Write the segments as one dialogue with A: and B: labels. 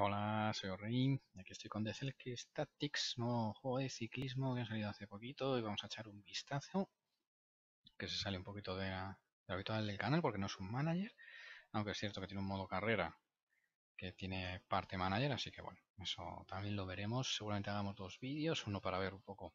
A: Hola, soy Orrin y aquí estoy con The Select Statics, nuevo juego de ciclismo que ha salido hace poquito y vamos a echar un vistazo, que se sale un poquito de lo habitual del canal porque no es un manager, aunque es cierto que tiene un modo carrera que tiene parte manager, así que bueno, eso también lo veremos. Seguramente hagamos dos vídeos, uno para ver un poco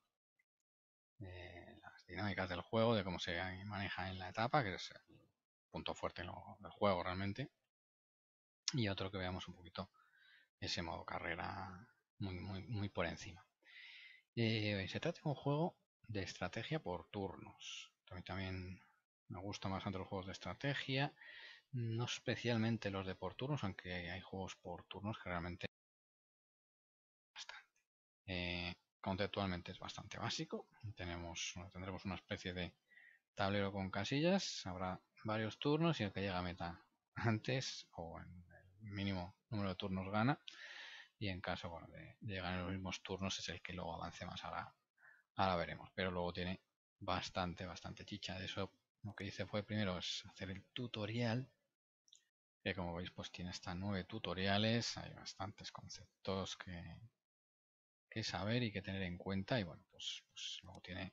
A: las dinámicas del juego, de cómo se maneja en la etapa, que es el punto fuerte del juego realmente, y otro que veamos un poquito ese modo carrera muy por encima. Se trata de un juego de estrategia por turnos. A mí también me gustan bastante los juegos de estrategia, no especialmente los de por turnos, aunque hay juegos por turnos que realmente bastante. Conceptualmente es bastante básico. Tendremos una especie de tablero con casillas, habrá varios turnos y el que llega a meta antes o en el mínimo número de turnos gana, y en caso de llegar en los mismos turnos es el que luego avance más. Ahora veremos, pero luego tiene bastante chicha. De eso lo que hice fue primero es hacer el tutorial, que como veis pues tiene hasta 9 tutoriales, hay bastantes conceptos que saber y que tener en cuenta, y bueno, pues luego tiene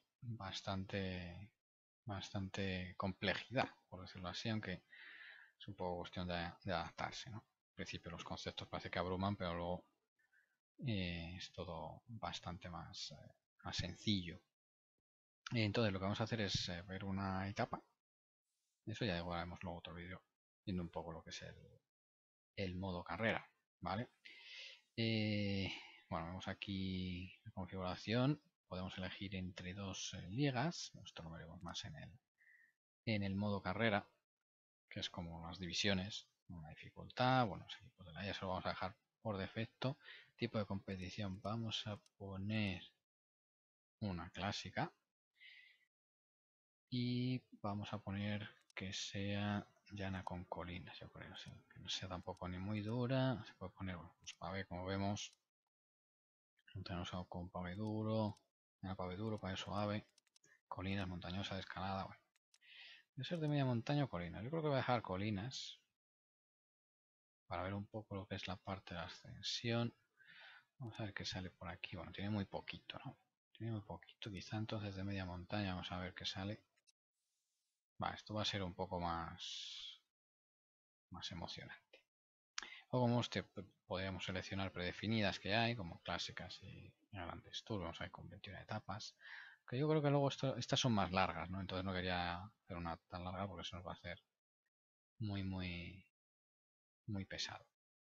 A: bastante complejidad, por decirlo así, aunque es un poco cuestión de adaptarse, ¿no? Al principio los conceptos parece que abruman, pero luego es todo bastante más sencillo. Entonces lo que vamos a hacer es ver una etapa. Eso ya igual haremos luego otro vídeo viendo un poco lo que es el modo carrera, ¿vale? Bueno, vemos aquí la configuración. Podemos elegir entre dos ligas. Esto lo veremos más en el modo carrera, que es como las divisiones. Una dificultad, bueno, los equipos de la IA se lo vamos a dejar por defecto. Tipo de competición, vamos a poner una clásica. Y vamos a poner que sea llana con colinas, yo creo, sí. Que no sea tampoco ni muy dura. Se puede poner, bueno, pues pavé, como vemos. Montañoso con pavé duro, pavé duro, pavé suave, colinas, montañosa, de escalada. Bueno, debe ser de media montaña o colinas. Yo creo que voy a dejar colinas para ver un poco lo que es la parte de la ascensión. Vamos a ver qué sale por aquí. Bueno, tiene muy poquito, ¿no? Tiene muy poquito. Quizá entonces de media montaña vamos a ver qué sale. Va, esto va a ser un poco más emocionante. O como podríamos seleccionar predefinidas que hay, como clásicas y grandes tours. Vamos a ver con 21 etapas. Que yo creo que luego estas son más largas, ¿no? Entonces no quería hacer una tan larga porque se nos va a hacer muy pesado.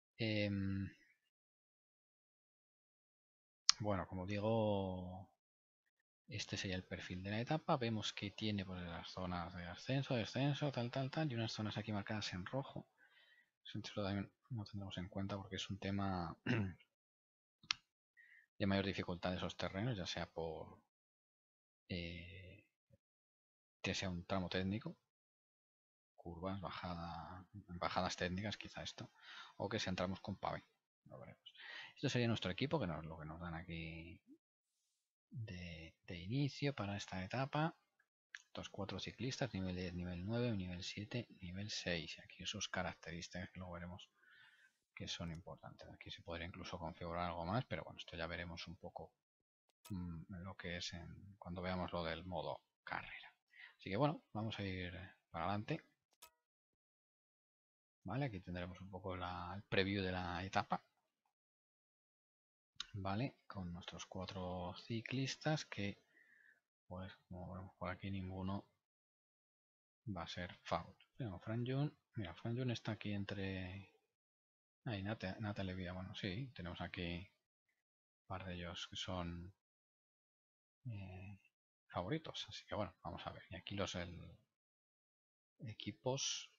A: Bueno, como digo, este sería el perfil de la etapa. Vemos que tiene pues las zonas de ascenso, descenso, tal, y unas zonas aquí marcadas en rojo. Eso también lo tendremos en cuenta porque es un tema de mayor dificultad de esos terrenos, ya sea por que sea un tramo técnico, curvas, bajadas técnicas, quizá esto, o que sean tramos con pavé. Lo veremos. Esto sería nuestro equipo, que es lo que nos dan aquí de inicio para esta etapa. Estos 4 ciclistas, nivel 10, nivel 9, nivel 7, nivel 6. Aquí sus características que luego veremos que son importantes. Aquí se podría incluso configurar algo más, pero bueno, esto ya veremos un poco lo que es cuando veamos lo del modo carrera. Así que bueno, vamos a ir para adelante. Vale, aquí tendremos un poco el preview de la etapa. Vale, con nuestros 4 ciclistas que, pues como vemos por aquí, ninguno va a ser foul. Mira, Fran Jun está aquí entre... Ahí, Natalie Vida. Bueno, sí, tenemos aquí un par de ellos que son favoritos. Así que bueno, vamos a ver. Y aquí los equipos.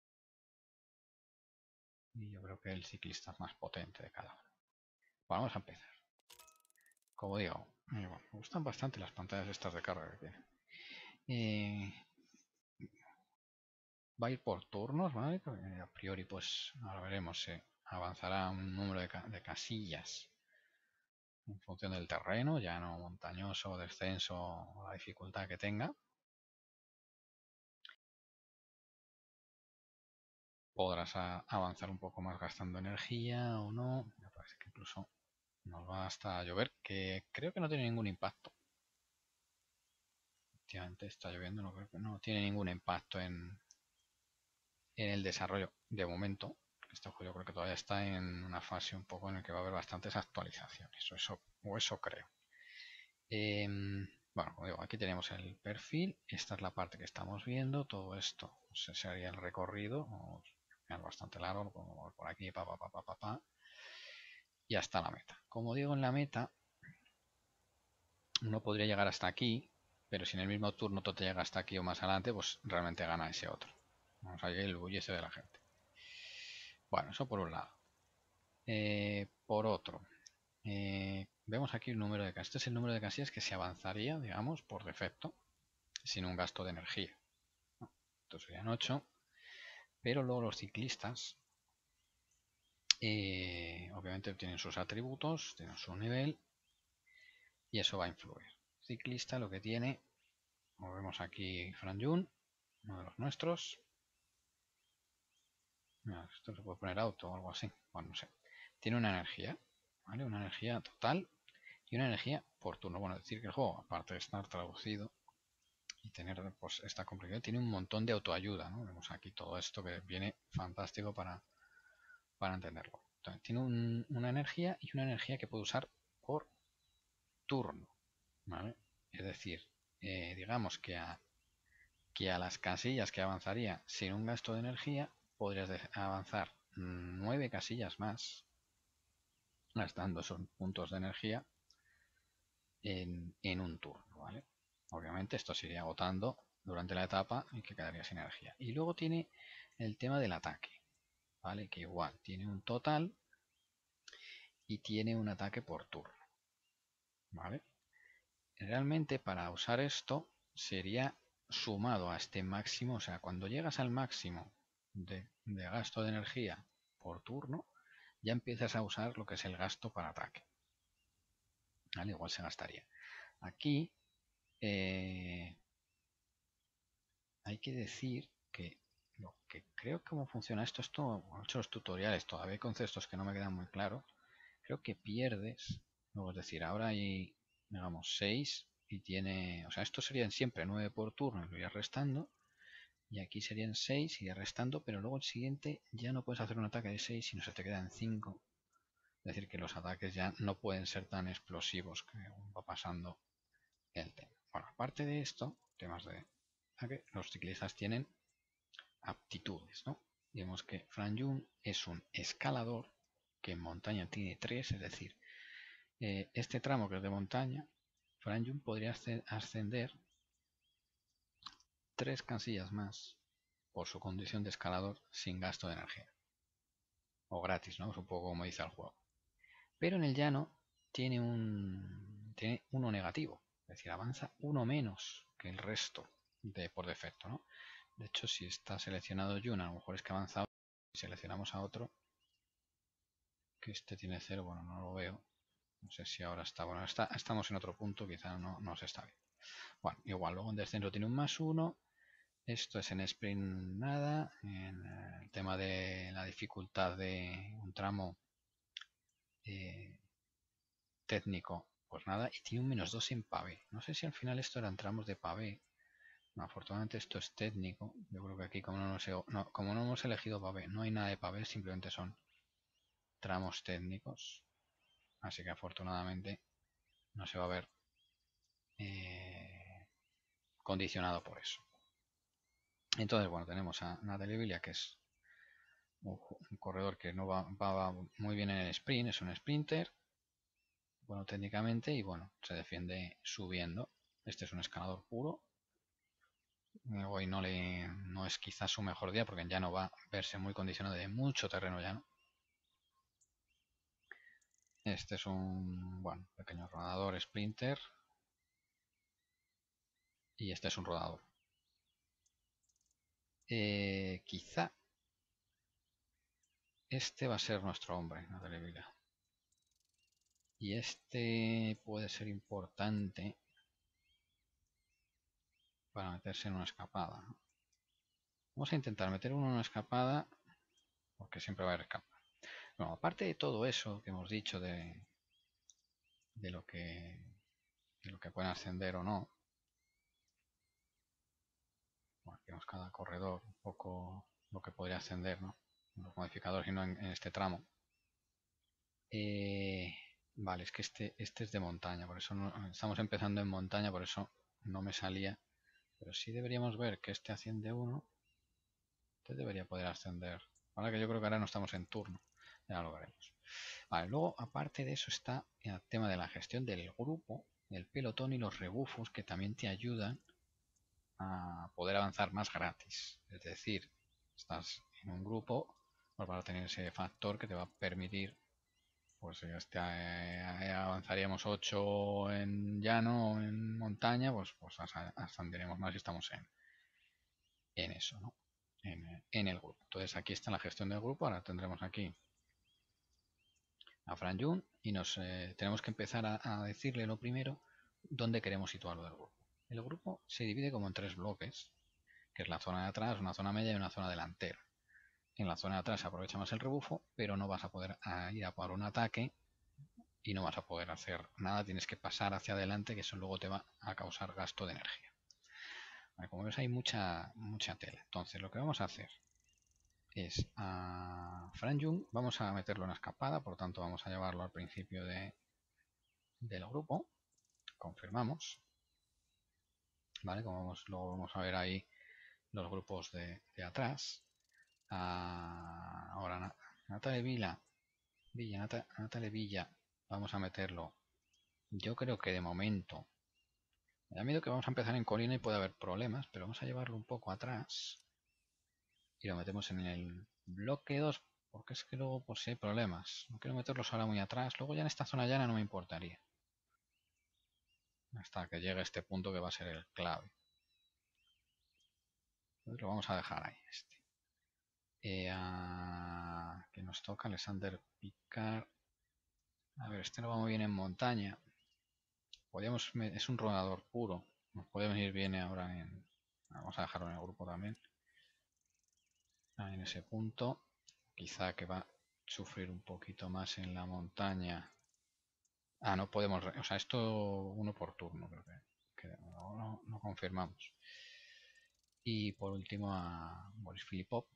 A: Y yo creo que el ciclista es más potente de cada uno. Bueno, vamos a empezar. Como digo, me gustan bastante las pantallas estas de carga que tiene. Va a ir por turnos, ¿vale? A priori, pues ahora veremos, se avanzará un número de casillas en función del terreno, ya no montañoso, descenso o la dificultad que tenga. podrás avanzar un poco más gastando energía o no. Me parece que incluso nos va hasta llover, que creo que no tiene ningún impacto. Efectivamente está lloviendo, no creo que no tiene ningún impacto en el desarrollo de momento. Este juego yo creo que todavía está en una fase un poco en la que va a haber bastantes actualizaciones, o eso creo. Bueno, como digo, aquí tenemos el perfil, esta es la parte que estamos viendo, todo esto sería el recorrido, es bastante largo, lo podemos mover por aquí, y hasta la meta. Como digo, en la meta uno podría llegar hasta aquí, pero si en el mismo turno tú te llega hasta aquí o más adelante, pues realmente gana ese otro. Vamos a ir el bullece de la gente. Bueno, eso por un lado. Por otro, vemos aquí el número de casillas. Este es el número de casillas que se avanzaría, digamos, por defecto, sin un gasto de energía. Estos serían 8, pero luego los ciclistas, obviamente tienen sus atributos, tienen su nivel, y eso va a influir. Ciclista lo que tiene, como vemos aquí, Fran Jun, uno de los nuestros. Mira, esto se puede poner auto o algo así, bueno, no sé. Tiene una energía, ¿vale? Una energía total y una energía por turno. Bueno, decir que el juego, aparte de estar traducido y tener pues, esta complejidad, tiene un montón de autoayuda, ¿no? Vemos aquí todo esto que viene fantástico para entenderlo. Entonces, tiene una energía y una energía que puede usar por turno, ¿vale? Es decir, digamos que a las casillas que avanzaría sin un gasto de energía, podrías avanzar 9 casillas más, gastando esos puntos de energía en un turno, ¿vale? Obviamente esto se iría agotando durante la etapa y que quedaría sin energía. Y luego tiene el tema del ataque, ¿vale? Que igual tiene un total y tiene un ataque por turno, ¿vale? Realmente para usar esto sería sumado a este máximo, o sea, cuando llegas al máximo de gasto de energía por turno, ya empiezas a usar lo que es el gasto para ataque. ¿Vale? Igual se gastaría. Aquí hay que decir que lo que creo que cómo funciona esto he hecho los tutoriales, todavía hay conceptos que no me quedan muy claros. Creo que pierdes, luego es decir, ahora hay, digamos, 6 y tiene, o sea, estos serían siempre 9 por turno y lo irías restando, y aquí serían 6 y irías restando, pero luego el siguiente ya no puedes hacer un ataque de 6 sino se te quedan 5. Es decir, que los ataques ya no pueden ser tan explosivos que va pasando el tema. Bueno, aparte de esto, temas de ataque, los ciclistas tienen aptitudes, ¿no? Vemos que Fran Jun es un escalador que en montaña tiene 3, es decir, este tramo que es de montaña, Fran Jun podría ascender 3 casillas más por su condición de escalador sin gasto de energía. O gratis, ¿no? Es un poco como dice el juego. Pero en el llano tiene uno negativo, es decir, avanza uno menos que el resto por defecto, ¿no? De hecho, si está seleccionado Jun, a lo mejor es que avanza. Si seleccionamos a otro, que este tiene 0, bueno, no lo veo. No sé si ahora está, bueno, estamos en otro punto, quizá no se está bien. Bueno, igual, luego en descenso tiene un +1. Esto es en sprint nada. En el tema de la dificultad de un tramo técnico, pues nada. Y tiene un -2 en pavé. No sé si al final esto eran tramos de pavé. No, afortunadamente esto es técnico. Yo creo que aquí como no hemos elegido pavé, no hay nada de pavé, simplemente son tramos técnicos. Así que afortunadamente no se va a ver condicionado por eso. Entonces, bueno, tenemos a Natalie Villa, que es un corredor que no va muy bien en el sprint, es un sprinter, bueno, técnicamente, y bueno, se defiende subiendo. Este es un escalador puro. Hoy no es quizás su mejor día porque ya no va a verse muy condicionado de mucho terreno llano. Este es un, bueno, pequeño rodador sprinter. Y este es un rodador. Quizá este va a ser nuestro hombre, Natalie Villa. Y este puede ser importante para meterse en una escapada. Vamos a intentar meter uno en una escapada porque siempre va a haber escapar. Bueno, aparte de todo eso que hemos dicho de lo que de lo que pueden ascender o no, bueno, tenemos cada corredor un poco lo que podría ascender, ¿no? Los modificadores y no en este tramo. Vale, es que este es de montaña, por eso estamos empezando en montaña, por eso no me salía. Pero sí deberíamos ver que este asciende 1. Este debería poder ascender. Ahora que yo creo que ahora no estamos en turno. Ya lo veremos. Vale, luego aparte de eso está el tema de la gestión del grupo, el pelotón y los rebufos que también te ayudan a poder avanzar más gratis. Es decir, estás en un grupo, pues vas a tener ese factor que te va a permitir, pues avanzaríamos 8 en llano o en montaña, pues ascenderemos más si estamos en eso, ¿no? En el grupo. Entonces aquí está la gestión del grupo. Ahora tendremos aquí a Fran Jun y nos tenemos que empezar a decirle lo primero dónde queremos situarlo del grupo. El grupo se divide como en 3 bloques, que es la zona de atrás, una zona media y una zona delantera. En la zona de atrás se aprovecha más el rebufo, pero no vas a poder ir a por un ataque y no vas a poder hacer nada, tienes que pasar hacia adelante, que eso luego te va a causar gasto de energía. Vale, como ves hay mucha tela. Entonces lo que vamos a hacer es a Fran Jun, vamos a meterlo en la escapada, por tanto vamos a llevarlo al principio del grupo, confirmamos, ¿vale? Como luego vamos a ver ahí los grupos de atrás. Ahora Natale Natale Villa, vamos a meterlo. Yo creo que de momento, me da miedo que vamos a empezar en colina y puede haber problemas, pero vamos a llevarlo un poco atrás y lo metemos en el bloque 2, porque es que luego pues si hay problemas, no quiero meterlos ahora muy atrás, luego ya en esta zona llana no me importaría, hasta que llegue este punto que va a ser el clave. Entonces lo vamos a dejar ahí, que nos toca Alexander Picard. A ver, este no va muy bien en montaña, es un rodador puro, nos puede venir bien ahora vamos a dejarlo en el grupo también, en ese punto. Quizá que va a sufrir un poquito más en la montaña. No podemos, o sea, esto uno por turno, creo que no confirmamos. Y por último a Boris Filipov.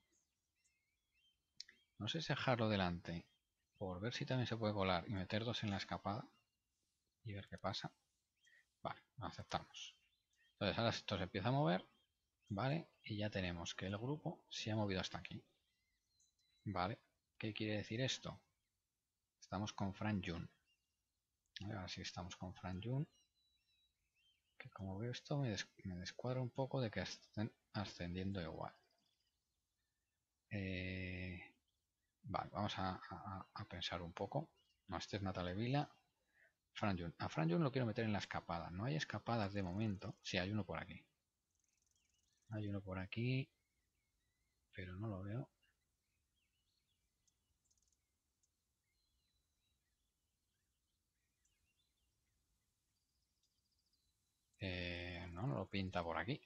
A: No sé si dejarlo delante, por ver si también se puede colar y meter 2 en la escapada y ver qué pasa. Vale, aceptamos. Entonces ahora esto se empieza a mover, ¿vale? Y ya tenemos que el grupo se ha movido hasta aquí. ¿Vale? ¿Qué quiere decir esto? Estamos con Fran Jun. Ahora sí estamos con Fran Jun. Que como veo esto me descuadra un poco de que estén ascendiendo igual. Vale, vamos a pensar un poco. No, este es Natale Vila. Fran Jun. A Fran Jun lo quiero meter en la escapada. No hay escapadas de momento. Sí, hay uno por aquí. Hay uno por aquí. Pero no lo veo. No lo pinta por aquí.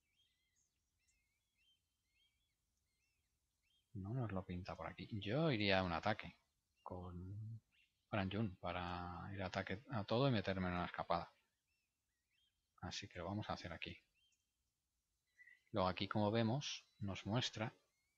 A: No nos lo pinta por aquí. Yo iría a un ataque con Fran Jun para ir a ataque a todo y meterme en una escapada. Así que lo vamos a hacer aquí. Luego aquí, como vemos, nos muestra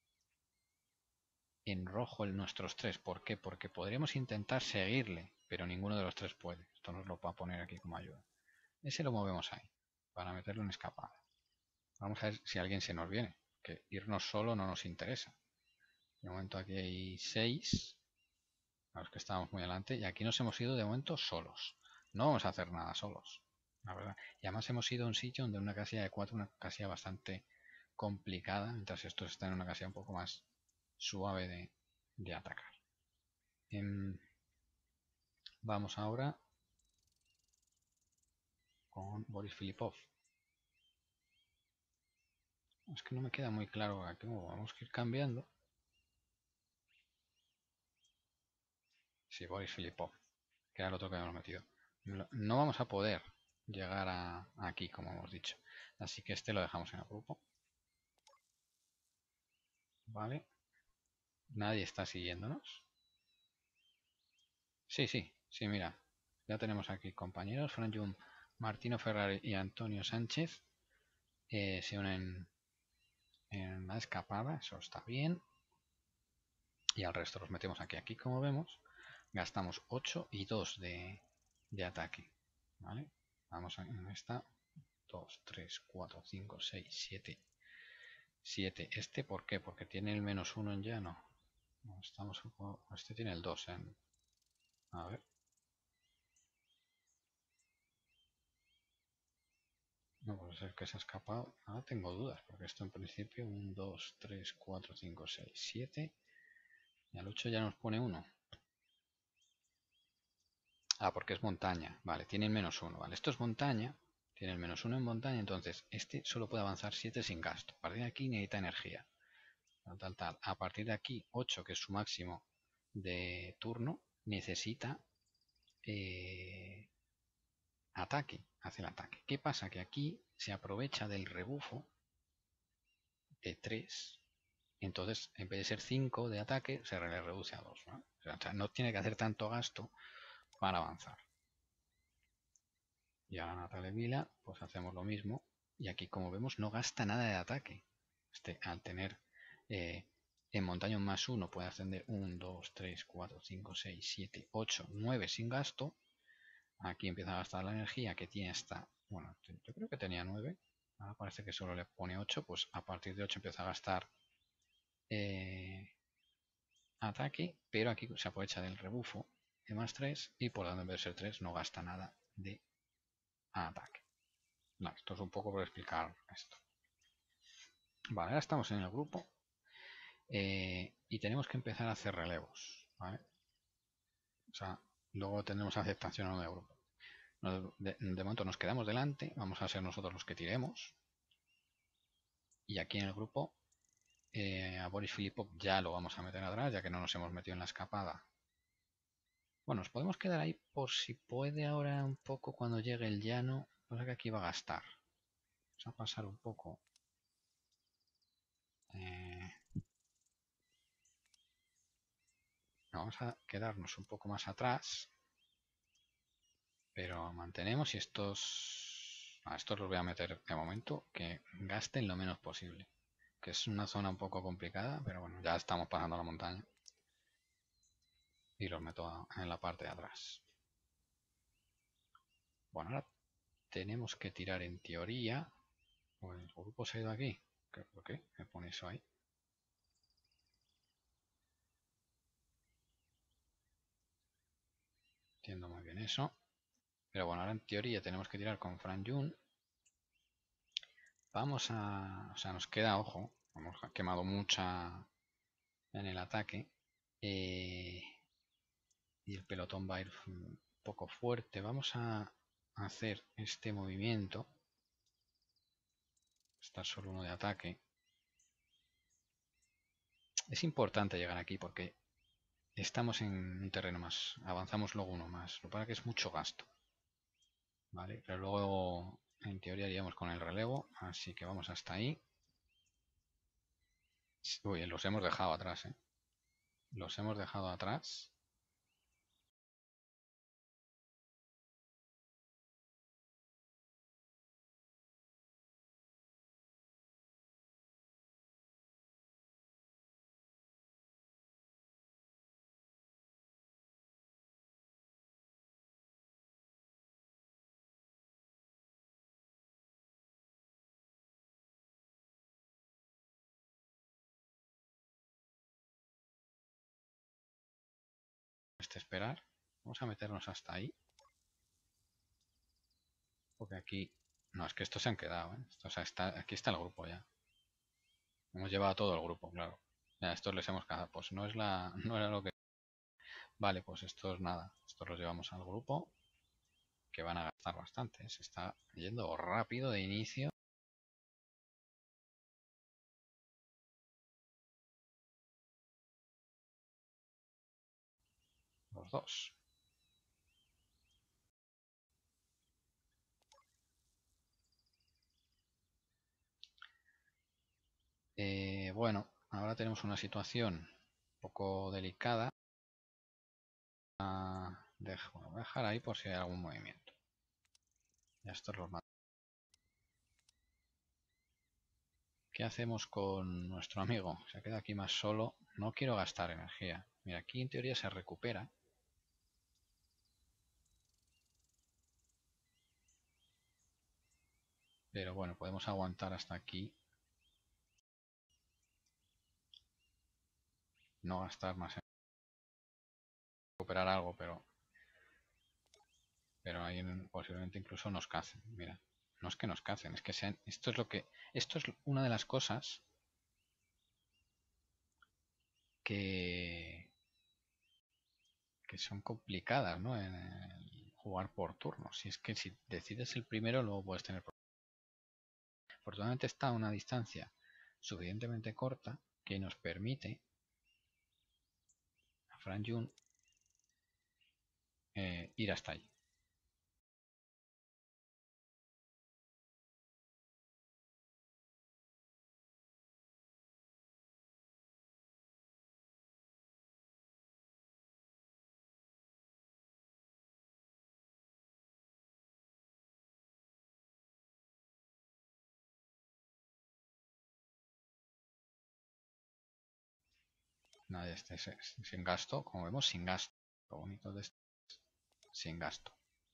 A: en rojo nuestros 3. ¿Por qué? Porque podríamos intentar seguirle, pero ninguno de los 3 puede. Esto nos lo va a poner aquí como ayuda. Ese lo movemos ahí, para meterlo en escapada. Vamos a ver si alguien se nos viene, que irnos solo no nos interesa. De momento aquí hay 6, a los que estábamos muy adelante, y aquí nos hemos ido de momento solos. No vamos a hacer nada solos, la verdad. Y además hemos ido a un sitio donde una casilla de 4, una casilla bastante complicada, mientras estos están en una casilla un poco más suave de atacar. Vamos ahora con Boris Filipov. Es que no me queda muy claro aquí, vamos a ir cambiando. Sí, Boris Filipov, que era el otro que habíamos metido. No vamos a poder llegar aquí, como hemos dicho. Así que este lo dejamos en el grupo. Vale. Nadie está siguiéndonos. Sí, sí, sí, mira. Ya tenemos aquí compañeros. Fran Jun, Martino Ferrari y Antonio Sánchez se unen en la escapada. Eso está bien. Y al resto los metemos aquí. Aquí, como vemos, gastamos 8 y 2 de ataque. ¿Vale? Vamos a en esta. 2, 3, 4, 5, 6, 7. 7. ¿Este por qué? Porque tiene el menos 1 en llano. No, estamos un poco... Este tiene el 2 en... A ver. No, pues es que se ha escapado. Ahora tengo dudas, porque esto en principio 1, 2, 3, 4, 5, 6, 7. Y al 8 ya nos pone 1. Ah, porque es montaña. Vale, tiene el menos 1. Vale, esto es montaña. Tiene el menos 1 en montaña, entonces este solo puede avanzar 7 sin gasto. A partir de aquí necesita energía. Tal, tal, tal. A partir de aquí, 8, que es su máximo de turno, necesita ataque. Hace el ataque. ¿Qué pasa? Que aquí se aprovecha del rebufo de 3. Entonces, en vez de ser 5 de ataque, se le reduce a 2. ¿No? O sea, no tiene que hacer tanto gasto para avanzar. Y ahora Natalia Vila, pues hacemos lo mismo. Y aquí, como vemos, no gasta nada de ataque. Al tener en montaña un más 1, puede ascender 1, 2, 3, 4, 5, 6, 7, 8, 9 sin gasto. Aquí empieza a gastar la energía que tiene hasta... Bueno, yo creo que tenía 9. Ahora parece que solo le pone 8. Pues a partir de 8 empieza a gastar ataque. Pero aquí se aprovecha del rebufo de más 3. Y por tanto, en vez de ser 3, no gasta nada de ataque. No, esto es un poco por explicar esto. Vale, ahora estamos en el grupo. Y tenemos que empezar a hacer relevos. ¿Vale? O sea, luego tendremos aceptación o no de grupo. De momento nos quedamos delante. Vamos a ser nosotros los que tiremos. Y aquí en el grupo a Boris Filipov ya lo vamos a meter atrás, ya que no nos hemos metido en la escapada. Bueno, nos podemos quedar ahí por si puede ahora un poco cuando llegue el llano. Cosa que aquí va a gastar. Vamos a pasar un poco. Vamos a quedarnos un poco más atrás. Pero mantenemos y estos... A estos los voy a meter de momento que gasten lo menos posible. Que es una zona un poco complicada, pero bueno, ya estamos pasando la montaña. Y los meto en la parte de atrás. Bueno, ahora tenemos que tirar en teoría. Pues el grupo se ha ido aquí. ¿Por qué? Me pone eso ahí. Entiendo muy bien eso. Pero bueno, ahora en teoría tenemos que tirar con Fran Jun. Vamos a... O sea, nos queda, ojo. Hemos quemado mucha en el ataque. Y el pelotón va a ir un poco fuerte. Vamos a hacer este movimiento. Está solo uno de ataque. Es importante llegar aquí porque estamos en un terreno más. Avanzamos luego uno más. Lo que pasa es que es mucho gasto. ¿Vale? Pero luego en teoría iríamos con el relevo. Así que vamos hasta ahí. Uy, los hemos dejado atrás, ¿eh? Los hemos dejado atrás. Esperar. Vamos a meternos hasta ahí. Porque aquí... No, es que estos se han quedado, ¿eh? O sea, aquí está el grupo ya. Hemos llevado todo el grupo, claro. Ya, estos les hemos quedado. Pues no es no era lo que... Vale, pues estos nada. Estos los llevamos al grupo. Que van a gastar bastante. Se está yendo rápido de inicio. Los dos. Bueno, ahora tenemos una situación poco delicada. Bueno, voy a dejar ahí por si hay algún movimiento. Ya estos los mato. ¿Qué hacemos con nuestro amigo? Se queda aquí más solo. No quiero gastar energía. Mira, aquí en teoría se recupera. Pero bueno, podemos aguantar hasta aquí. No gastar más energía. Recuperar algo, pero ahí posiblemente incluso nos cacen. Mira, no es que nos cacen, es que sean. Esto es una de las cosas que son complicadas, ¿no? En el jugar por turnos. Si es que si decides el primero, luego puedes tener problemas. Afortunadamente está a una distancia suficientemente corta que nos permite a Frank Jun ir hasta allí. Nada, este es sin gasto, como vemos, sin gasto. Lo bonito de esto es sin gasto.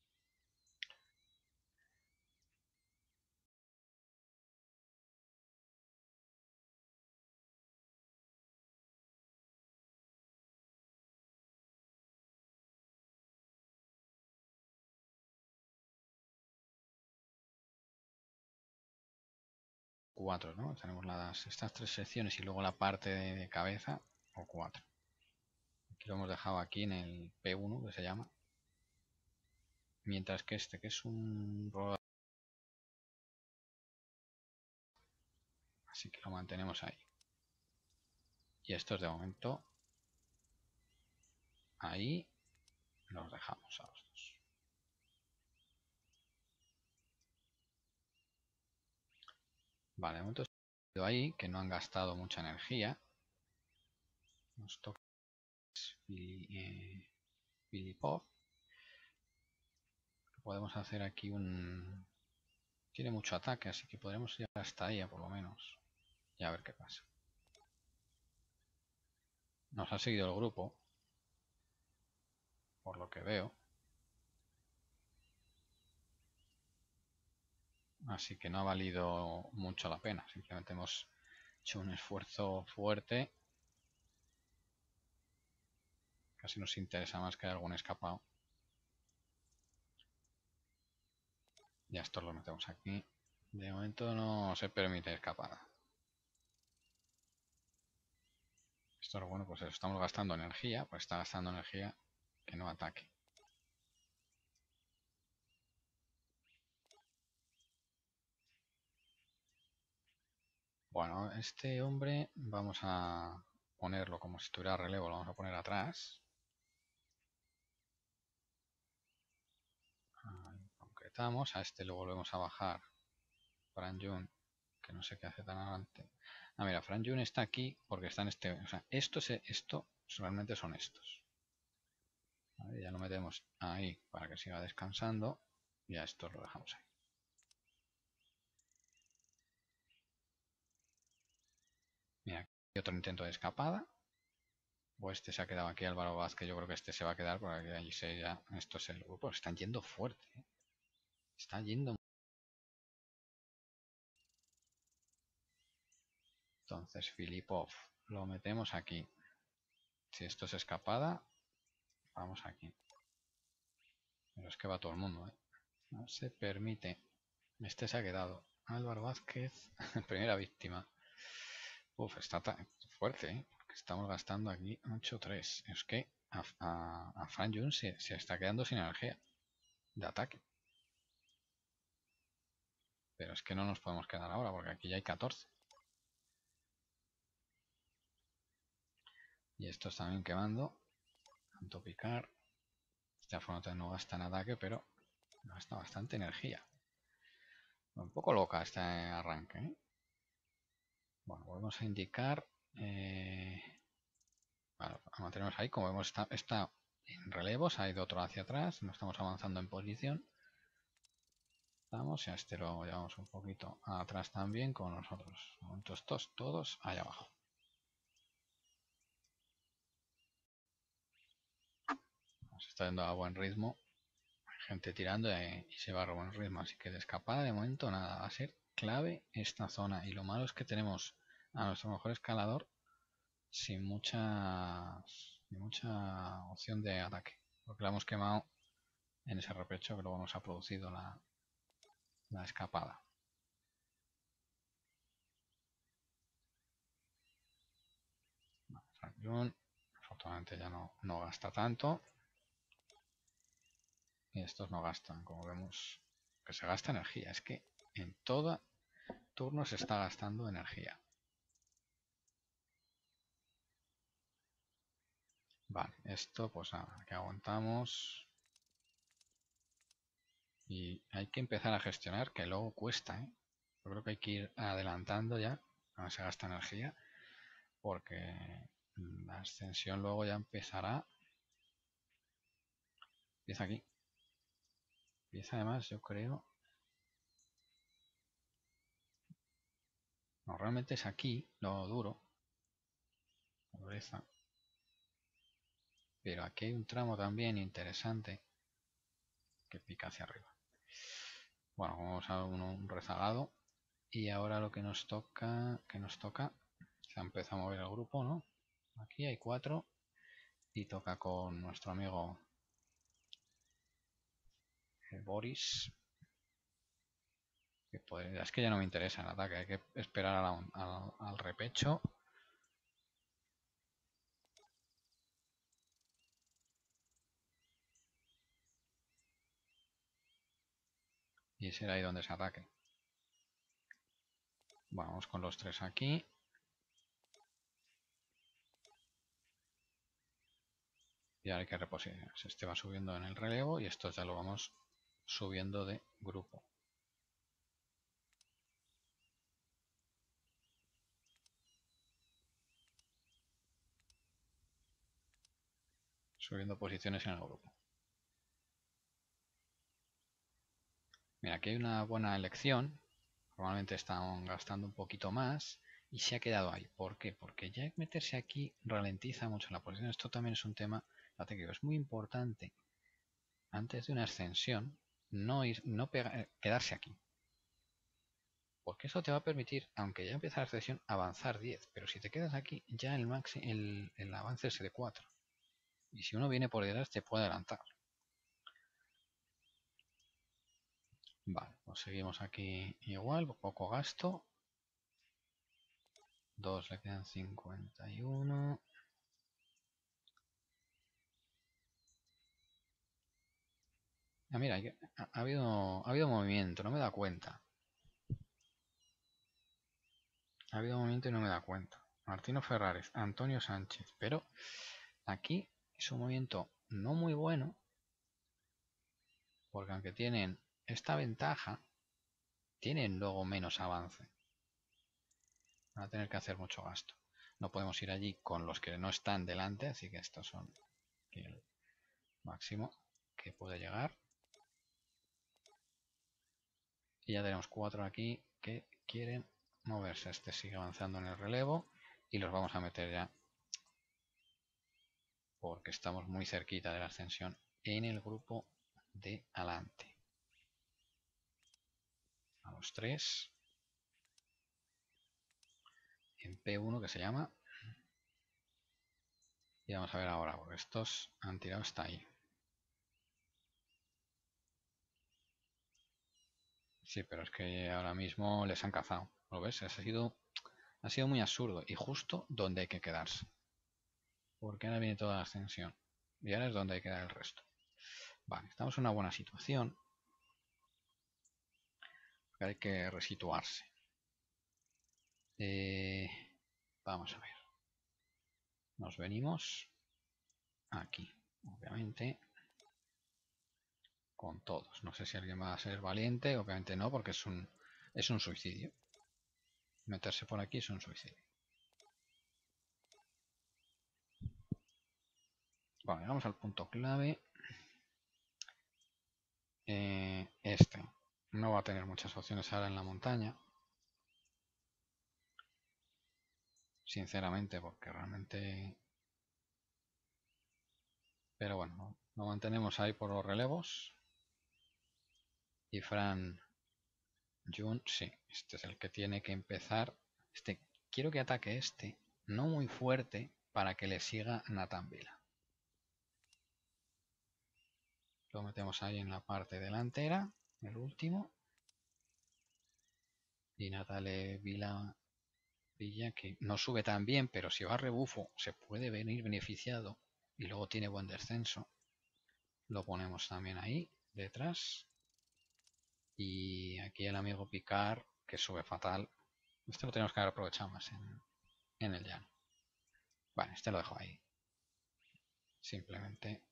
A: Cuatro, ¿no? Tenemos estas tres secciones y luego la parte de cabeza, o cuatro. Aquí lo hemos dejado aquí en el P1, que se llama. Mientras que este, que es un rodador, así que lo mantenemos ahí. Y estos de momento, ahí los dejamos a los dos. Vale, de momento ahí, que no han gastado mucha energía. Nos toca Filipov. Podemos hacer aquí un... Tiene mucho ataque, así que podremos ir hasta ella por lo menos. Y a ver qué pasa. Nos ha seguido el grupo, por lo que veo. Así que no ha valido mucho la pena. Simplemente hemos hecho un esfuerzo fuerte. Casi nos interesa más que algún escapado. Ya esto lo metemos aquí. De momento no se permite escapada. Esto es bueno, pues estamos gastando energía. Pues está gastando energía que no ataque. Bueno, este hombre vamos a ponerlo como si estuviera relevo. Lo vamos a poner atrás. Ahí concretamos. A este lo volvemos a bajar. Frank Jun, que no sé qué hace tan adelante. Ah, mira, Frank Jun está aquí porque está en este... O sea, esto realmente son estos. Vale, ya lo metemos ahí para que siga descansando. Y a estos lo dejamos ahí. Mira, aquí otro intento de escapada. O este se ha quedado aquí Álvaro Vázquez. Yo creo que este se va a quedar porque ahí ya... Esto es el grupo. Están yendo fuerte. Está yendo. Entonces, Filipov. Lo metemos aquí. Si esto es escapada, vamos aquí. Pero es que va todo el mundo, ¿eh? No se permite. Este se ha quedado. Álvaro Vázquez, primera víctima. Uf, está fuerte, ¿eh? Porque estamos gastando aquí 8-3. Es que a Frank Jun se está quedando sin energía de ataque. Pero es que no nos podemos quedar ahora porque aquí ya hay 14. Y estos también quemando. Tanto picar. Esta forma no gasta en ataque, pero gasta bastante energía. Un poco loca este arranque, ¿eh? Bueno, volvemos a indicar Vale, mantenemos ahí. Como vemos, está en relevo, se ha ido otro hacia atrás. No estamos avanzando en posición. Vamos, y a este lo llevamos un poquito atrás también con nosotros. Estos todos allá abajo. Se está yendo a buen ritmo. Hay gente tirando y se va a buen ritmo. Así que de escapada de momento nada. Va a ser clave esta zona. Y lo malo es que tenemos a nuestro mejor escalador sin mucha opción de ataque. Porque la hemos quemado en ese repecho que luego nos ha producido la escapada. Afortunadamente ya no gasta tanto. Y estos no gastan, como vemos que se gasta energía. Es que en todo turno se está gastando energía. Vale, esto pues nada, que aguantamos. Y hay que empezar a gestionar, que luego cuesta, ¿eh? Yo creo que hay que ir adelantando ya, cuando se gasta energía, porque la ascensión luego ya empezará. Empieza aquí. Empieza además, yo creo. No, realmente es aquí lo duro. La dureza. Pero aquí hay un tramo también interesante que pica hacia arriba. Bueno, vamos a un rezagado. Y ahora lo que nos toca, se empieza a mover el grupo, ¿no? Aquí hay 4 y toca con nuestro amigo Boris. Es que ya no me interesa el ataque, hay que esperar al repecho. Y será ahí donde se ataque. Vamos con los 3 aquí. Y ahora hay que reposicionarse. Este va subiendo en el relevo y estos ya lo vamos subiendo de grupo. Subiendo posiciones en el grupo. Mira, aquí hay una buena elección. Normalmente están gastando un poquito más y se ha quedado ahí. ¿Por qué? Porque ya meterse aquí ralentiza mucho la posición. Esto también es un tema, fíjate que es muy importante antes de una ascensión quedarse aquí. Porque eso te va a permitir, aunque ya empieza la ascensión, avanzar 10. Pero si te quedas aquí, ya el avance es de 4. Y si uno viene por detrás, te puede adelantar. Vale, pues seguimos aquí igual, poco gasto. 2 le quedan 51. Ah, mira, ha habido movimiento, no me da cuenta. Ha habido movimiento y no me da cuenta. Martino Ferrares, Antonio Sánchez. Pero aquí es un movimiento no muy bueno. Porque aunque tienen esta ventaja, tienen luego menos avance. Van a tener que hacer mucho gasto. No podemos ir allí con los que no están delante, así que estos son el máximo que puede llegar. Y ya tenemos 4 aquí que quieren moverse. Este sigue avanzando en el relevo y los vamos a meter ya porque estamos muy cerquita de la ascensión en el grupo de adelante. A los 3 en P1 que se llama. Y vamos a ver ahora, porque estos han tirado hasta ahí. Sí, pero es que ahora mismo les han cazado. ¿Lo ves? Ha sido muy absurdo. Y justo donde hay que quedarse. Porque ahora viene toda la ascensión. Y ahora es donde hay que dar el resto. Vale, estamos en una buena situación. Hay que resituarse. Vamos a ver. Nos venimos aquí. Obviamente. Con todos. No sé si alguien va a ser valiente. Obviamente no, porque es un suicidio. Meterse por aquí es un suicidio. Bueno, llegamos al punto clave. Este no va a tener muchas opciones ahora en la montaña. Sinceramente, porque realmente... Pero bueno, lo mantenemos ahí por los relevos. Y Fran Jun, sí, este es el que tiene que empezar. Quiero que ataque este, no muy fuerte, para que le siga Nathan Vila. Lo metemos ahí en la parte delantera, el último. Y Natale Villa, que no sube tan bien, pero si va a rebufo se puede venir beneficiado. Y luego tiene buen descenso. Lo ponemos también ahí, detrás. Y aquí el amigo Picard, que sube fatal. Este lo tenemos que haber aprovechado más en el llano. Vale, este lo dejo ahí. Simplemente.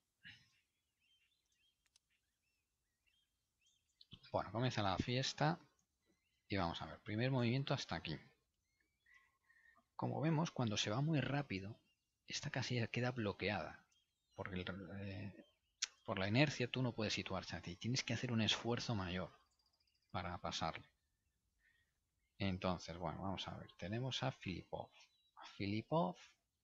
A: Bueno, comienza la fiesta. Y vamos a ver, primer movimiento hasta aquí. Como vemos, cuando se va muy rápido, esta casilla queda bloqueada. Porque por la inercia tú no puedes situarte aquí. Tienes que hacer un esfuerzo mayor para pasarle. Entonces, bueno, vamos a ver. Tenemos a Filipov. A Filipov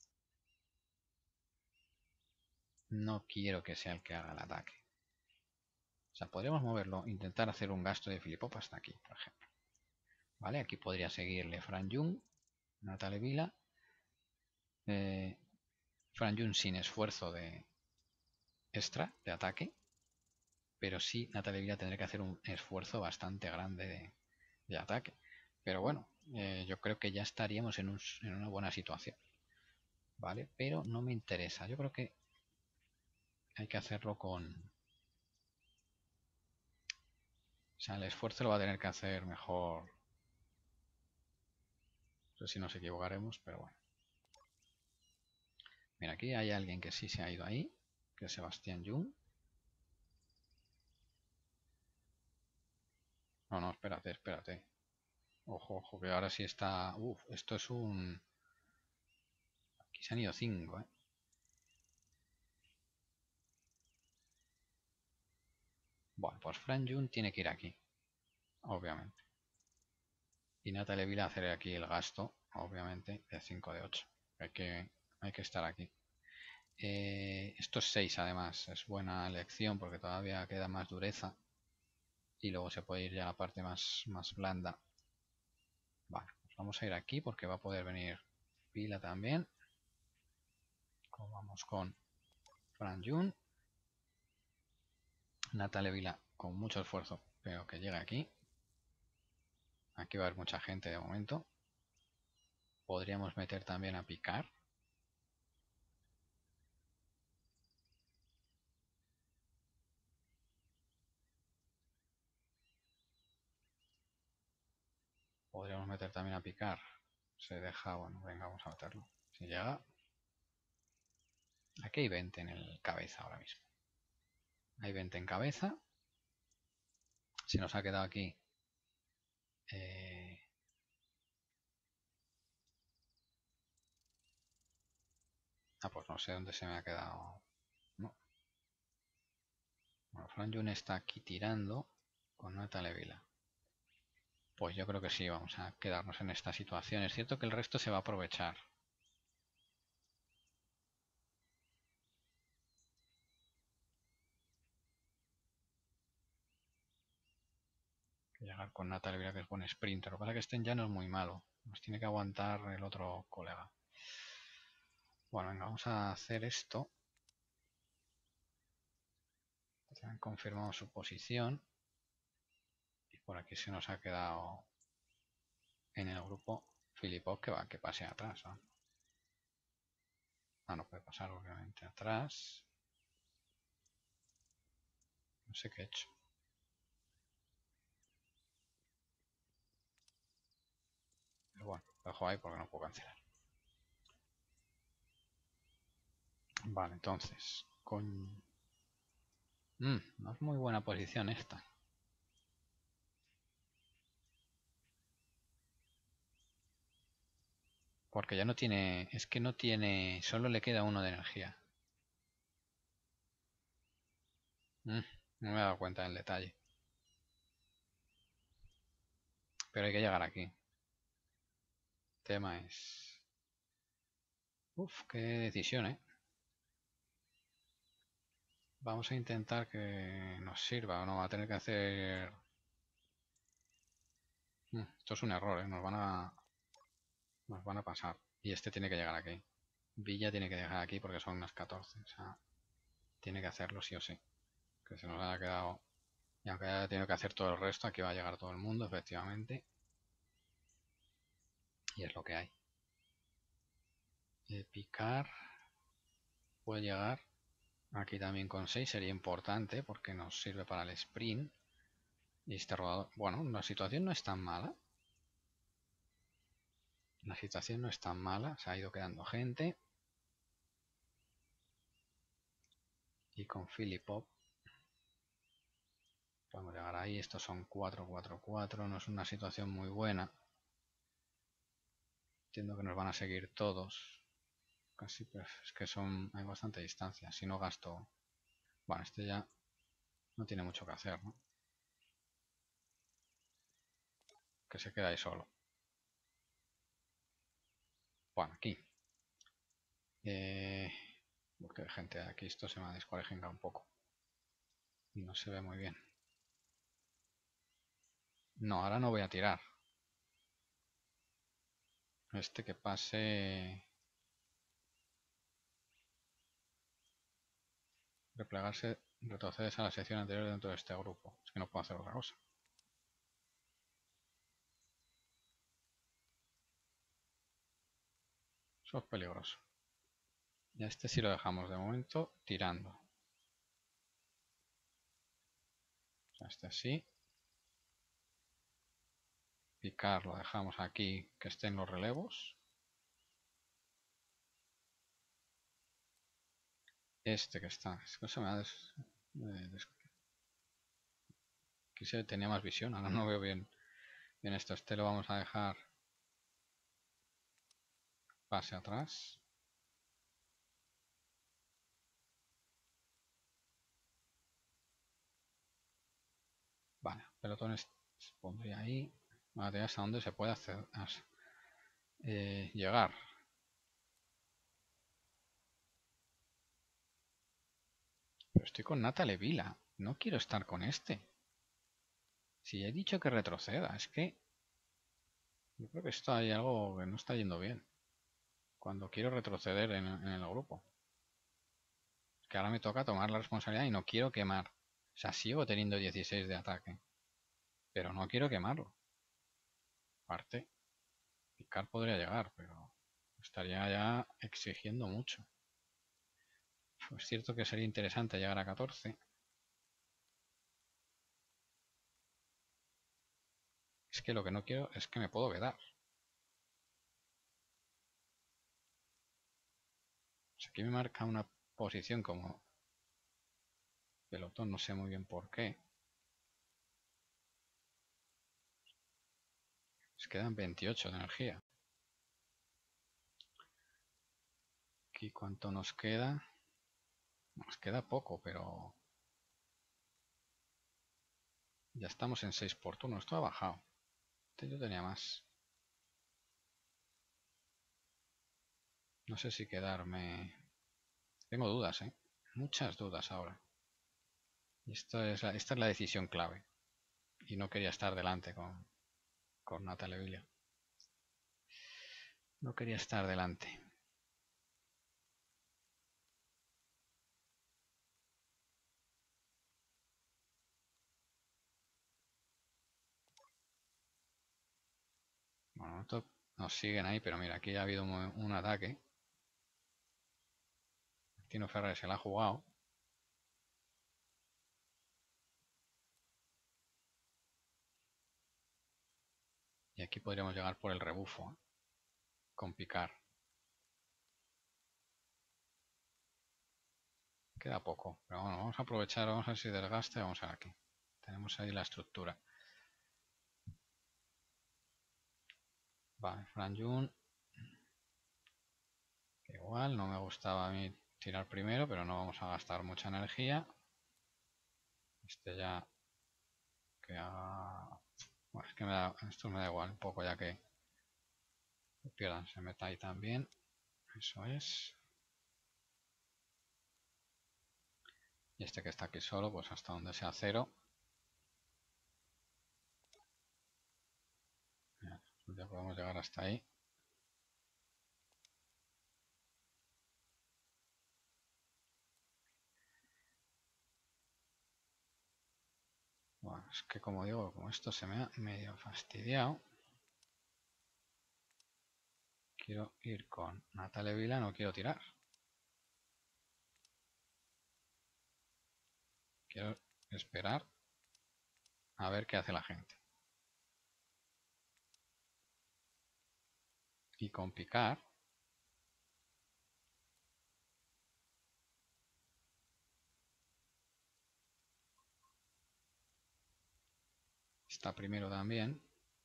A: no quiero que sea el que haga el ataque. O sea, podríamos moverlo, intentar hacer un gasto de Filipov hasta aquí, por ejemplo. ¿Vale? Aquí podría seguirle Fran Jung, Natale Vila. Fran Jung sin esfuerzo de extra de ataque. Pero sí, Natale Vila tendrá que hacer un esfuerzo bastante grande de ataque. Pero bueno, yo creo que ya estaríamos en una buena situación. ¿Vale? Pero no me interesa. Yo creo que hay que hacerlo con... O sea, el esfuerzo lo va a tener que hacer mejor. No sé si nos equivocaremos, pero bueno. Mira, aquí hay alguien que sí se ha ido ahí, que es Sebastián Jung. No, no, espérate, espérate. Ojo, ojo, que ahora sí está... Uf, esto es un... Aquí se han ido 5, ¿eh? Bueno, pues Fran Jung tiene que ir aquí, obviamente. Y Natalie Vila hacer aquí el gasto, obviamente, de 5 de 8. Hay que estar aquí. Esto es 6 además, es buena elección porque todavía queda más dureza. Y luego se puede ir ya a la parte más blanda. Vale, pues vamos a ir aquí porque va a poder venir Vila también. Vamos con Fran Jun. Natalie Vila con mucho esfuerzo, pero que llegue aquí. Aquí va a haber mucha gente de momento. Podríamos meter también a Picard. Podríamos meter también a Picard. Se deja, bueno, venga, vamos a meterlo. Si llega. Aquí hay 20 en el cabeza ahora mismo. Hay 20 en cabeza. Se nos ha quedado aquí. Pues no sé dónde se me ha quedado. No. Bueno, Fran Jun está aquí tirando con Natalie Vila. Pues yo creo que sí, vamos a quedarnos en esta situación. Es cierto que el resto se va a aprovechar. Llegar con Natalie Vila, que es buen sprinter. Lo que pasa es que este ya no es muy malo. Nos tiene que aguantar el otro colega. Bueno, venga, vamos a hacer esto. Ya han confirmado su posición. Y por aquí se nos ha quedado en el grupo Filipov que pase atrás, ¿no? No puede pasar obviamente atrás. No sé qué he hecho. Pero bueno, lo dejo ahí porque no puedo cancelar. Vale, entonces, no es muy buena posición esta. Porque ya no tiene... Es que no tiene... Solo le queda uno de energía. No me he dado cuenta del detalle. Pero hay que llegar aquí. El tema es... Uf, qué decisión, ¿eh? Vamos a intentar que nos sirva. O no, va a tener que hacer... Esto es un error, ¿eh? Nos van a pasar. Y este tiene que llegar aquí. Villa tiene que llegar aquí porque son unas 14. O sea, tiene que hacerlo sí o sí. Que se nos haya quedado... Y aunque haya tenido que hacer todo el resto, aquí va a llegar todo el mundo, efectivamente. Y es lo que hay. Picar puede llegar aquí también con 6. Sería importante porque nos sirve para el sprint. Y este rodador... Bueno, la situación no es tan mala. La situación no es tan mala. Se ha ido quedando gente. Y con Philipop podemos llegar ahí. Estos son 4-4-4. No es una situación muy buena. Entiendo que nos van a seguir todos. Casi, pues es que son... Hay bastante distancia. Si no gasto... Bueno, este ya no tiene mucho que hacer, ¿no? Que se queda ahí solo. Bueno, aquí. Porque hay gente aquí. Esto se me ha descuadrado un poco. Y no se ve muy bien. No, ahora no voy a tirar. Este que pase... Replegarse, retrocedes a la sección anterior dentro de este grupo. Es que no puedo hacer otra cosa. Eso es peligroso. Y a este sí lo dejamos de momento tirando. O sea, este sí. Picar lo dejamos aquí que estén los relevos. Este que está. Es que se me ha Aquí tenía más visión, ahora no veo bien esto. Este lo vamos a dejar pase atrás. Vale, pelotones pondría ahí. Vale, hasta dónde se puede hacer, llegar. Pero estoy con Natalie Vila. No quiero estar con este. Si he dicho que retroceda, es que yo creo que esto hay algo que no está yendo bien. Cuando quiero retroceder en el grupo. Es que ahora me toca tomar la responsabilidad y no quiero quemar. O sea, sigo teniendo 16 de ataque. Pero no quiero quemarlo. Aparte, picar podría llegar, pero estaría ya exigiendo mucho. Es cierto que sería interesante llegar a 14. Es que lo que no quiero es que me puedo quedar. O sea, aquí me marca una posición como pelotón, no sé muy bien por qué. Les quedan 28 de energía. Aquí cuánto nos queda. Nos queda poco, pero ya estamos en 6 por turno. Esto ha bajado. Yo tenía más. No sé si quedarme. Tengo dudas, ¿eh? Muchas dudas ahora. Y esta es la decisión clave. Y no quería estar delante con Natalie Villa. No quería estar delante. Bueno, nos siguen ahí, pero mira, aquí ha habido un ataque. Tino Ferrer se la ha jugado. Y aquí podríamos llegar por el rebufo, ¿eh? Con picar. Queda poco, pero bueno, vamos a aprovechar, vamos a ver si desgaste, vamos a ver aquí. Tenemos ahí la estructura. Vale, Fran Jun. Igual, no me gustaba a mí tirar primero, pero no vamos a gastar mucha energía. Este ya que haga... Bueno, es que esto me da igual un poco ya que pierdan, se meta ahí también. Eso es. Y este que está aquí solo, pues hasta donde sea 0. Ya podemos llegar hasta ahí. Bueno, es que como digo, como esto se me ha medio fastidiado, quiero ir con Natalia Vila, no quiero tirar. Quiero esperar a ver qué hace la gente. Y con picar, está primero también.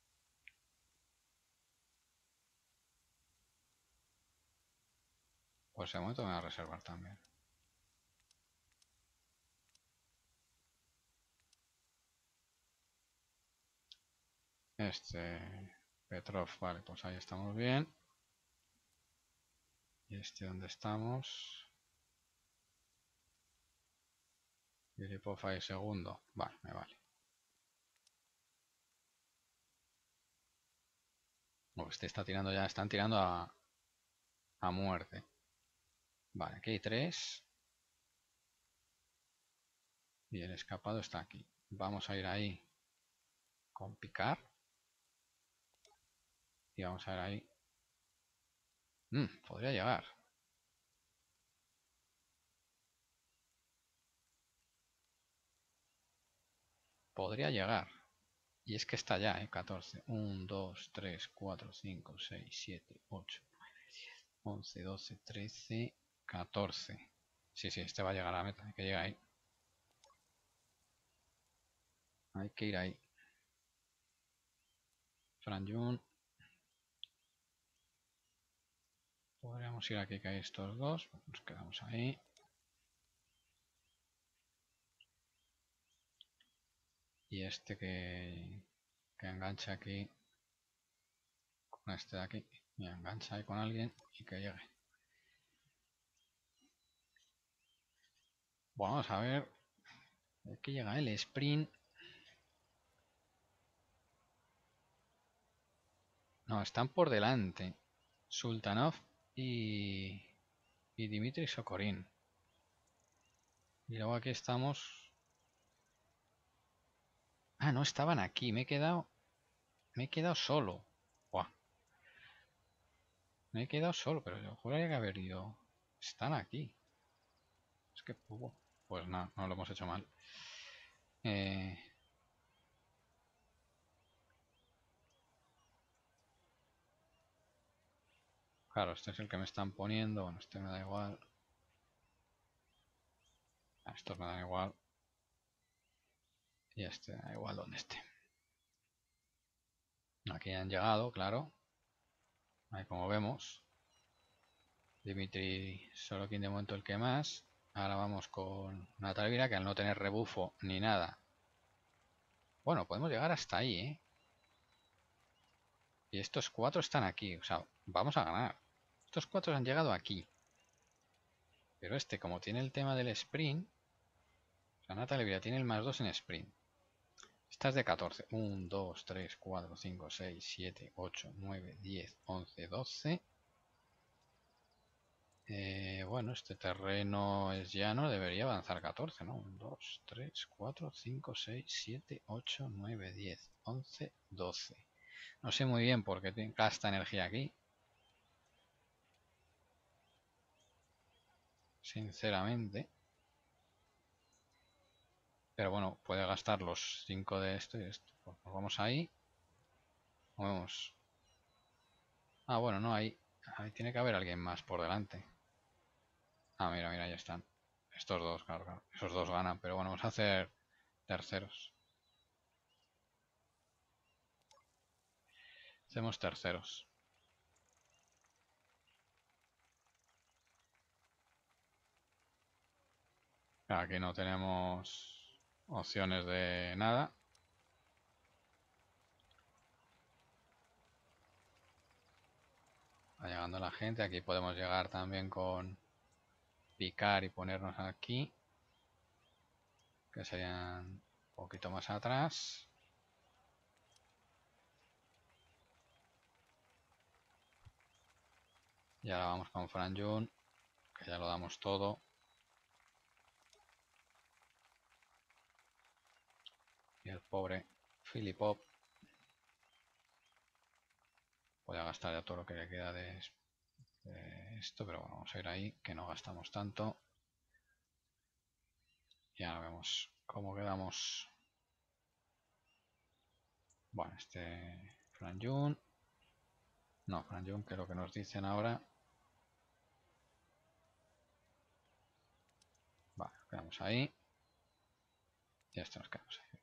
A: Pues de momento me voy a reservar también. Este Petrov, vale, pues ahí estamos bien. ¿Y este dónde estamos? Filipov ahí segundo. Vale, me vale. O este está tirando ya, están tirando a muerte. Vale, aquí hay 3. Y el escapado está aquí. Vamos a ir ahí con picar. Y vamos a ver ahí. Podría llegar. Podría llegar. Y es que está ya, 14. 1, 2, 3, 4, 5, 6, 7, 8, 9, 10, 11, 12, 13, 14. Sí, sí, este va a llegar a la meta. Hay que llegar ahí. Hay que ir ahí. Fran Jun. Podríamos ir aquí que hay estos dos. Nos quedamos ahí. Y este que engancha aquí con este de aquí. Y engancha ahí con alguien y que llegue. Bueno, vamos a ver. Aquí llega el sprint. No, están por delante. Sultanov y Dimitri Sokorin. Y luego aquí estamos. Ah, no estaban aquí. Me he quedado solo. Buah. Me he quedado solo, pero yo juraría que haber ido. Están aquí. Es que, pues nada, no lo hemos hecho mal. Eh, claro, este es el que me están poniendo. Bueno, este me da igual. Estos me dan igual. Y este me da igual donde esté. Aquí han llegado, claro. Ahí como vemos. Dimitri Sorokin de momento el que más. Ahora vamos con Natalia, que al no tener rebufo ni nada. Bueno, podemos llegar hasta ahí, ¿eh? Y estos 4 están aquí. O sea, vamos a ganar. Estos 4 han llegado aquí. Pero este, como tiene el tema del sprint... O sea, Natalia tiene el +2 en sprint. Esta es de 14. 1, 2, 3, 4, 5, 6, 7, 8, 9, 10, 11, 12... bueno, este terreno es llano, debería avanzar 14, ¿no? 1, 2, 3, 4, 5, 6, 7, 8, 9, 10, 11, 12. No sé muy bien por qué gasta energía aquí. Sinceramente. Pero bueno, puede gastar los 5 de esto y esto. Pues nos vamos ahí. Vamos. Ah, bueno, no, ahí tiene que haber alguien más por delante. Ah, mira, mira, ya están. Estos dos, claro, claro. Esos dos ganan, pero bueno, vamos a hacer terceros. Hacemos terceros. Aquí no tenemos... opciones de nada. Va llegando la gente. Aquí podemos llegar también con picar y ponernos aquí, que serían un poquito más atrás. Y ahora vamos con Franjun, que ya lo damos todo. Y el pobre Filipov puede gastar ya todo lo que le queda de esto, pero bueno, vamos a ir ahí, que no gastamos tanto. Y ahora vemos cómo quedamos. Bueno, Franjun. No, Franjun, que es lo que nos dicen ahora. Vale, quedamos ahí. Y esto nos quedamos ahí.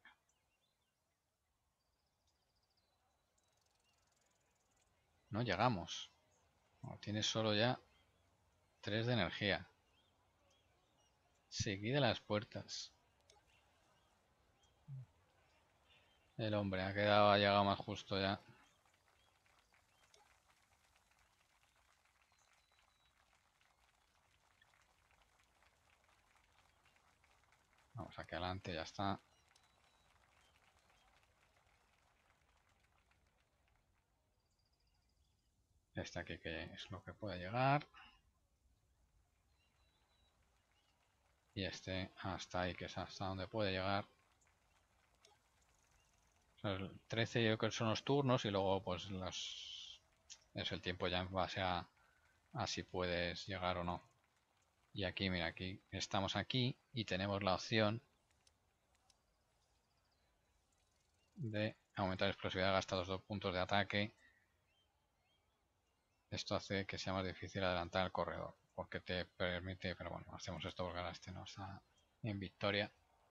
A: No llegamos. No, tiene solo ya 3 de energía. Seguí de las puertas. El hombre ha llegado más justo ya. Vamos aquí adelante, ya está. Este aquí que es lo que puede llegar. Y este hasta ahí, que es hasta donde puede llegar. El 13 yo creo que son los turnos y luego pues es el tiempo ya en base a si puedes llegar o no. Y aquí, mira, aquí estamos aquí y tenemos la opción de aumentar explosividad gastados 2 puntos de ataque. Esto hace que sea más difícil adelantar el corredor, porque te permite, pero bueno, hacemos esto porque ahora este no está en victoria.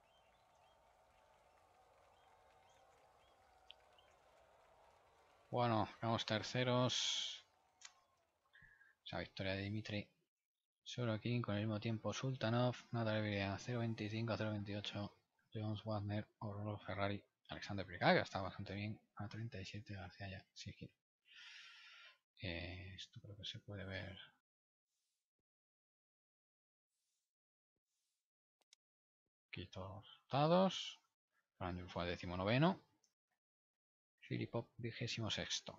A: Bueno, quedamos terceros. Esa victoria de Dimitri Sorokin con el mismo tiempo Sultanov, Natalia 0.25 a 0.28, Jones Wagner, Aurora Ferrari, Alexander Brigaga está bastante bien a 37, García ya, sí, esto creo que se puede ver. Aquí todos los resultados. Franjul fue 19º. Filipov 26º.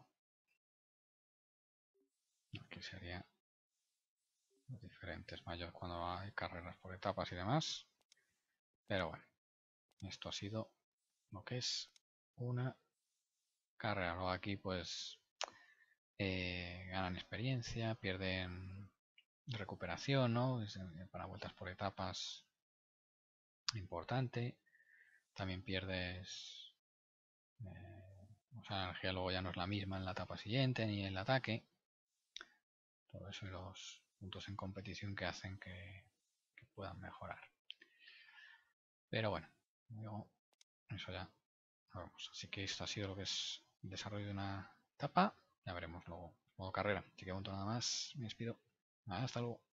A: Aquí sería los diferentes mayores cuando hay carreras por etapas y demás. Pero bueno, esto ha sido lo que es una carrera. Luego aquí pues ganan experiencia, pierden recuperación, ¿no? Para vueltas por etapas importante. También pierdes, o sea, la energía luego ya no es la misma en la etapa siguiente ni en el ataque. Todo eso y los puntos en competición que hacen que puedan mejorar. Pero bueno, luego eso ya lo vemos. Así que esto ha sido lo que es el desarrollo de una etapa. Ya veremos luego modo carrera. Así que nada más, me despido. Hasta luego.